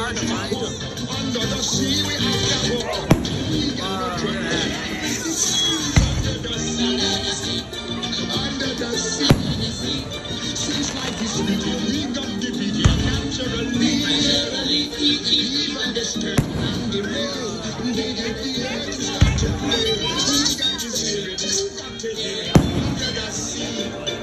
hard to find them. Under the sea, we have to walk. Under the sea, seems like it's sweet. We got the video naturally. Even the skirt and the rail, they get the air start to play. We got to hear it, got to hear it. Under the sea.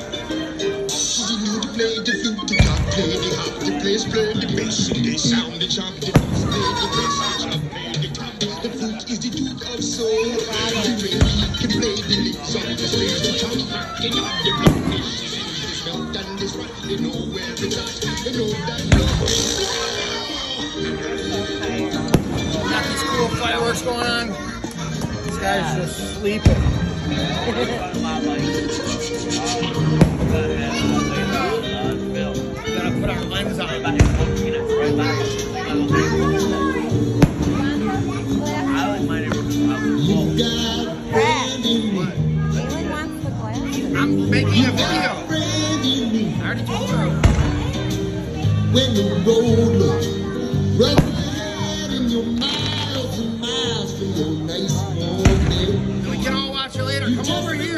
Play the flute, the top, play the harp, the bass, play the bass, they sound the chop, the bass, play the bass, the chop, play the top. The flute is the tooth of soul. The rain can play the lips on the stage, the chop, rocking up the block. This melt and this rock, they know where it's at, they know that love. Got these cool fireworks going on. This guy's just sleeping. Gotta put our lens on. I'm making a video. I already told her. When the road run in your miles and miles for your nice warm day. We can all watch it later. Come over here.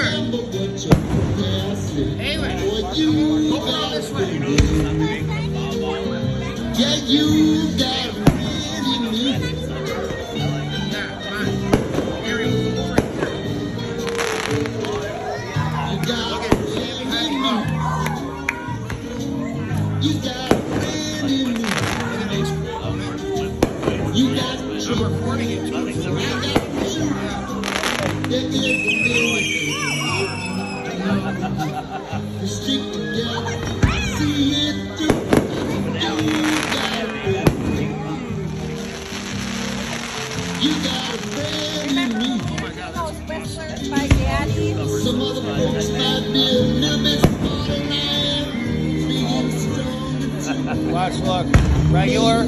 Anyway, go around this way. Yeah, you got really me. Yeah, come on. Here we go. You got really me. You got really me. You got I'm recording it too. Stick together, see it through. You got a friend in me. Some other folks might be a little bit smarter than I am. Being strong. Watch, look. Regular.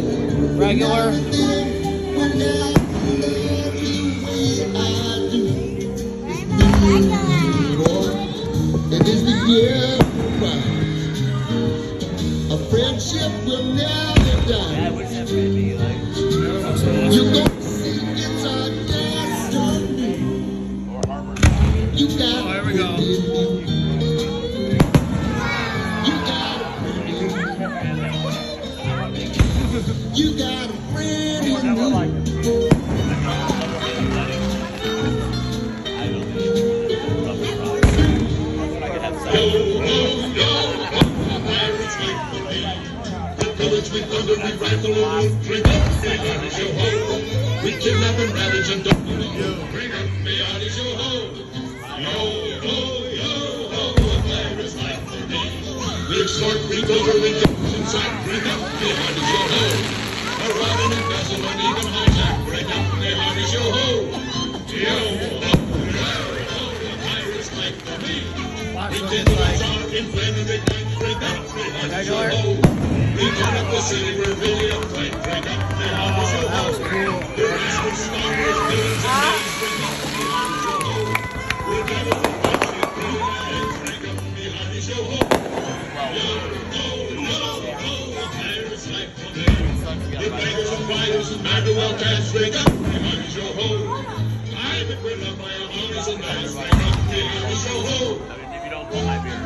It is the year a friendship will never die. You're gonna see it's our destiny. You got There we go. You got a friend in me. We thunder, we rifle, we drink up, me hearty show ho. We kidnap and ravage and don't bring up, me hearty show ho. Yo ho, yo ho, a pirate's life for me. We extort, we cover, we get inside, bring up, me hearty show ho. A robbing, embezzle, and even hijack, bring up, me hearty show ho. Yo ho, a pirate's life for me. We did the bazaar, inflame and ignite, bring up, me hearty show ho. We turn up the city, we're really upright. Drink up, the hearty show ho. The rest of Star Wars villains and names. Drink up, the hearty show ho. We'll never forget you, drink up, the hearty show ho. Yo, ho, a pirate's life for me. The beggars and fighters and Magdalene cats. Drink up, the hearty show ho. I've been brought up by our armies and knights. Drink up, the hearty show ho. If you don't want my beer.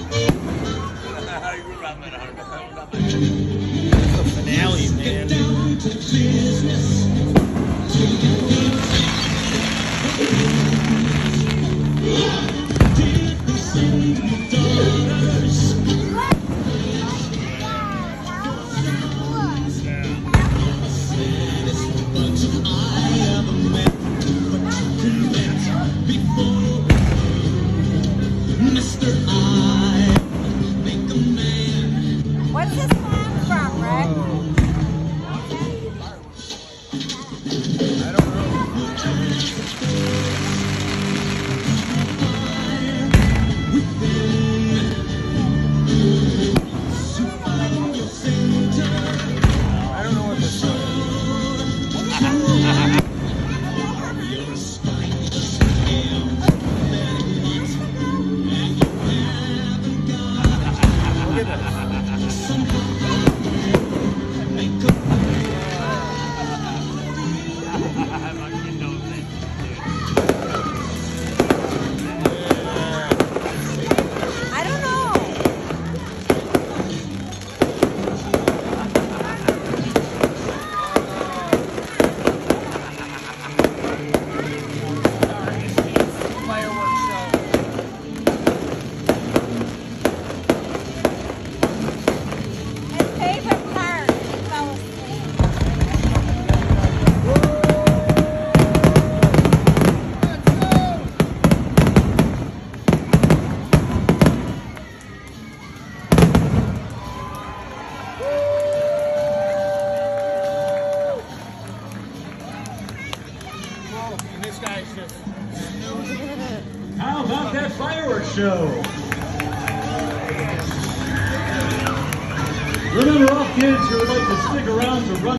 The finale, man. What's this song from, Rick? I don't know. We've been show. Remember, all kids who would like to stick around to run